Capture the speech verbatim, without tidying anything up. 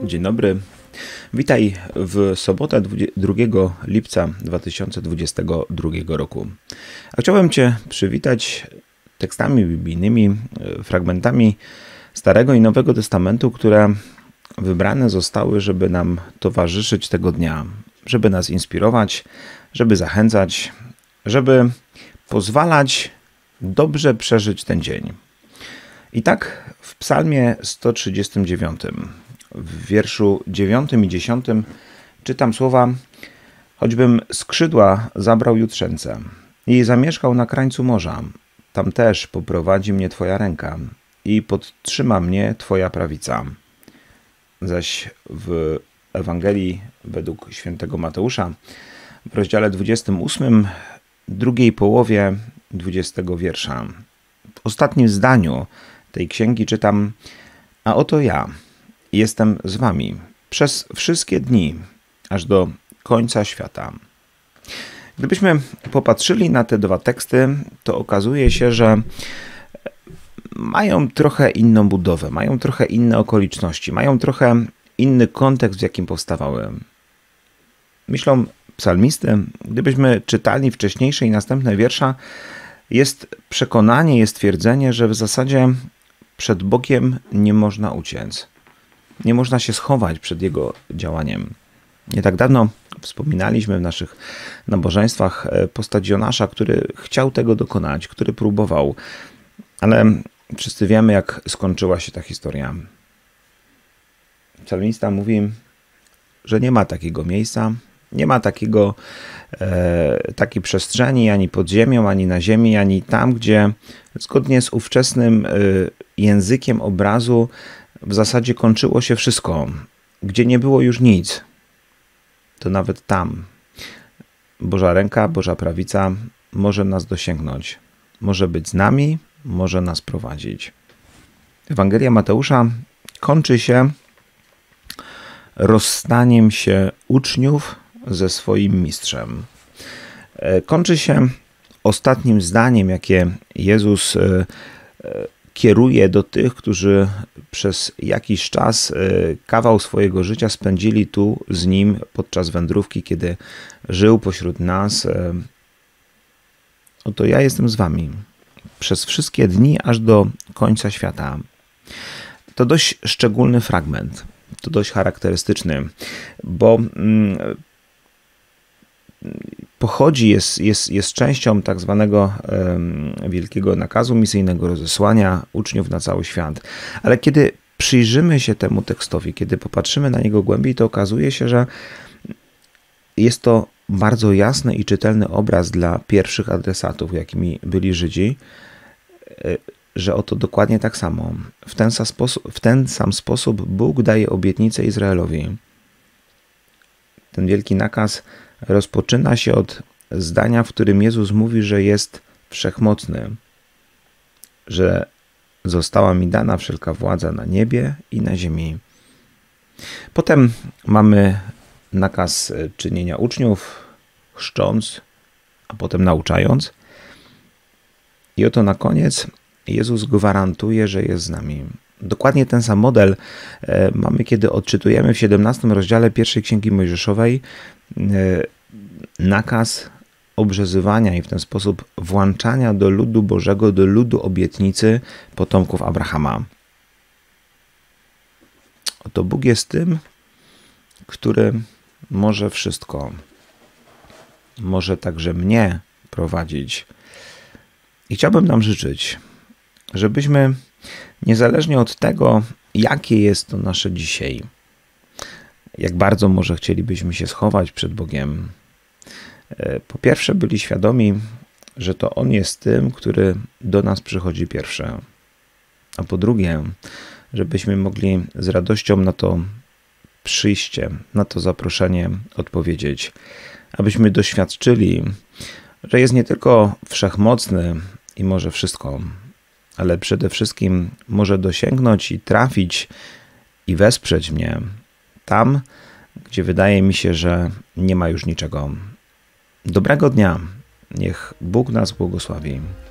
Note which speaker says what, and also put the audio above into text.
Speaker 1: Dzień dobry. Witaj w sobotę drugiego lipca dwa tysiące dwudziestego drugiego roku. A chciałbym Cię przywitać tekstami biblijnymi, fragmentami Starego i Nowego Testamentu, które wybrane zostały, żeby nam towarzyszyć tego dnia, żeby nas inspirować, żeby zachęcać, żeby pozwalać dobrze przeżyć ten dzień. I tak w psalmie sto trzydziestym dziewiątym, w wierszu dziewiątym i dziesiątym czytam słowa: choćbym skrzydła zabrał jutrzęce i zamieszkał na krańcu morza, tam też poprowadzi mnie Twoja ręka i podtrzyma mnie Twoja prawica. Zaś w Ewangelii według świętego Mateusza w rozdziale dwudziestym ósmym, drugiej połowie dwudziestego wiersza, w ostatnim zdaniu tej księgi czytam: a oto ja jestem z wami przez wszystkie dni, aż do końca świata. Gdybyśmy popatrzyli na te dwa teksty, to okazuje się, że mają trochę inną budowę, mają trochę inne okoliczności, mają trochę inny kontekst, w jakim powstawały. Myślą psalmisty, gdybyśmy czytali wcześniejsze i następne wiersza, jest przekonanie, jest twierdzenie, że w zasadzie przed Bogiem nie można uciec. Nie można się schować przed Jego działaniem. Nie tak dawno wspominaliśmy w naszych nabożeństwach postać Jonasza, który chciał tego dokonać, który próbował, ale wszyscy wiemy, jak skończyła się ta historia. Psalmista mówi, że nie ma takiego miejsca, nie ma takiego, e, takiej przestrzeni ani pod ziemią, ani na ziemi, ani tam, gdzie zgodnie z ówczesnym e, językiem obrazu w zasadzie kończyło się wszystko, gdzie nie było już nic. To nawet tam Boża ręka, Boża prawica może nas dosięgnąć, może być z nami, może nas prowadzić. Ewangelia Mateusza kończy się rozstaniem się uczniów ze swoim mistrzem. Kończy się ostatnim zdaniem, jakie Jezus kieruje do tych, którzy przez jakiś czas kawał swojego życia spędzili tu z Nim podczas wędrówki, kiedy żył pośród nas. Oto ja jestem z wami przez wszystkie dni, aż do końca świata. To dość szczególny fragment, to dość charakterystyczny, bo pochodzi, jest, jest, jest częścią tak zwanego wielkiego nakazu misyjnego rozesłania uczniów na cały świat. Ale kiedy przyjrzymy się temu tekstowi, kiedy popatrzymy na niego głębiej, to okazuje się, że jest to bardzo jasny i czytelny obraz dla pierwszych adresatów, jakimi byli Żydzi, że oto dokładnie tak samo, w ten sam sposób, w ten sam sposób Bóg daje obietnicę Izraelowi. Ten wielki nakaz rozpoczyna się od zdania, w którym Jezus mówi, że jest wszechmocny, że została mi dana wszelka władza na niebie i na ziemi. Potem mamy nakaz czynienia uczniów, chrzcząc, a potem nauczając. I oto na koniec Jezus gwarantuje, że jest z nami. Dokładnie ten sam model mamy, kiedy odczytujemy w siedemnastym rozdziale pierwszej Księgi Mojżeszowej nakaz obrzezywania i w ten sposób włączania do ludu Bożego, do ludu obietnicy potomków Abrahama. Oto Bóg jest tym, który może wszystko. Może także mnie prowadzić. I chciałbym nam życzyć, żebyśmy niezależnie od tego, jakie jest to nasze dzisiaj, jak bardzo może chcielibyśmy się schować przed Bogiem, po pierwsze byli świadomi, że to On jest tym, który do nas przychodzi pierwszy, a po drugie, żebyśmy mogli z radością na to przyjście, na to zaproszenie odpowiedzieć, abyśmy doświadczyli, że jest nie tylko wszechmocny i może wszystko, ale przede wszystkim może dosięgnąć i trafić i wesprzeć mnie tam, gdzie wydaje mi się, że nie ma już niczego. Dobrego dnia. Niech Bóg nas błogosławi.